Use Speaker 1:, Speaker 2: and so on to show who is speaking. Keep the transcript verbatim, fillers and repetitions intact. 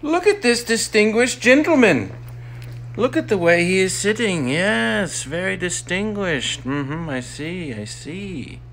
Speaker 1: Look at this distinguished gentleman. Look at the way he is sitting. Yes, very distinguished. Mm-hmm, I see, I see.